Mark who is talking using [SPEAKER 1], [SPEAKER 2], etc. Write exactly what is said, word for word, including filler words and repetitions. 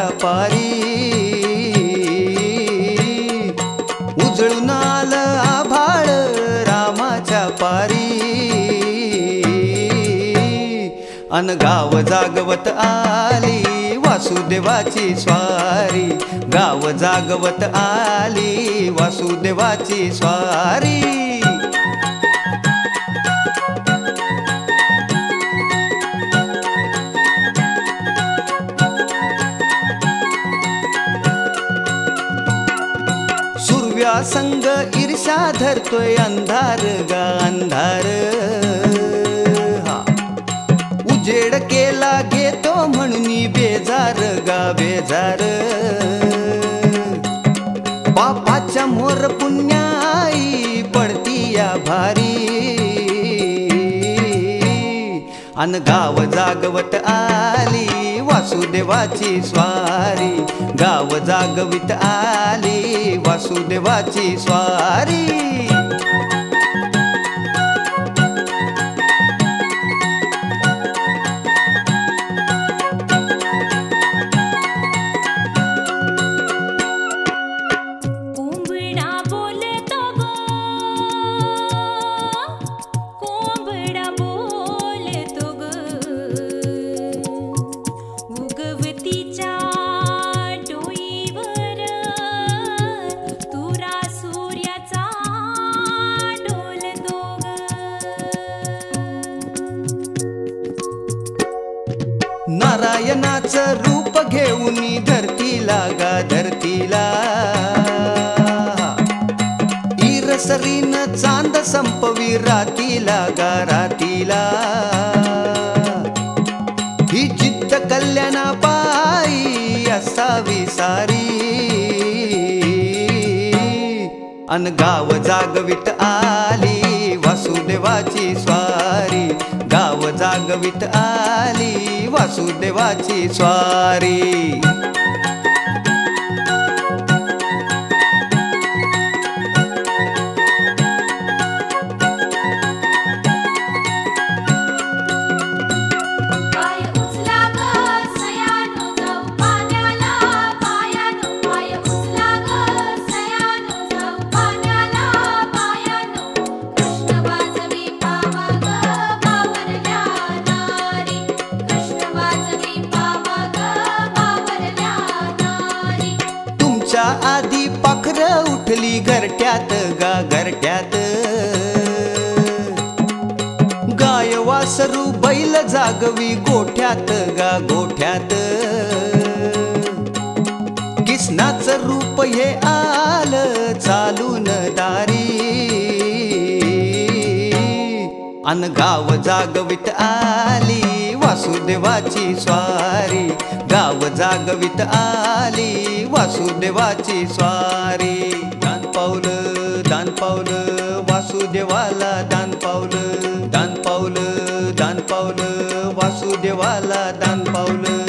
[SPEAKER 1] रामाच्या पारी उजळून आलं आभाळ रामाच्या पारी अन गाव जागवत आली वासुदेवाची स्वारी गाव जागवत आली वासुदेवाची स्वारी संग ईर्षा धरतोय अंधार गा अंधार हा उजेड केला घेतो म्हणून बेजार गा बेजार बापाच्या मोर पुण्याई पडती या भारी अन गाव जागवत आली वासुदेवाची स्वारी गाव जागवित आली वासुदेवाची स्वारी नारायणाचं रूप घेऊन धरतीला गा धरतीला ईरसरीन चांद संपवी रातीला गा रातीला ही जिद्द कल्याणा पायी असावी सारी अन गाव जागवित आली वासुदेवाची स्वारी गाव जागवित आली वासुदेवाची स्वारी आधी पाखर उठली घरट्यात गा घरट्यात गाय वासरू बैल जागवी गोठ्यात गा गोठ्यात किसनाचं रूप हे आलं चालून दारी अन गाव जागवित आली वासुदेवाची स्वारी गाव जागवित आली वासुदेवाची स्वारी दान पावलं दान पावलं वासुदेवाला दान पावलं दान पावलं दान पावलं वासुदेवाला दान पावलं